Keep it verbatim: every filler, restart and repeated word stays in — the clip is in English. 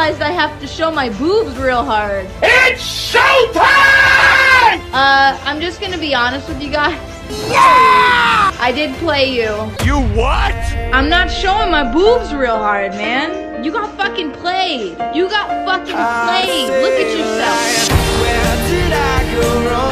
realized I have to show my boobs real hard. It's showtime! Uh, I'm just gonna be honest with you guys. Yeah! I did play you. You what? I'm not showing my boobs real hard, man. You got fucking played. You got fucking played. Look at yourself. Where did I go wrong?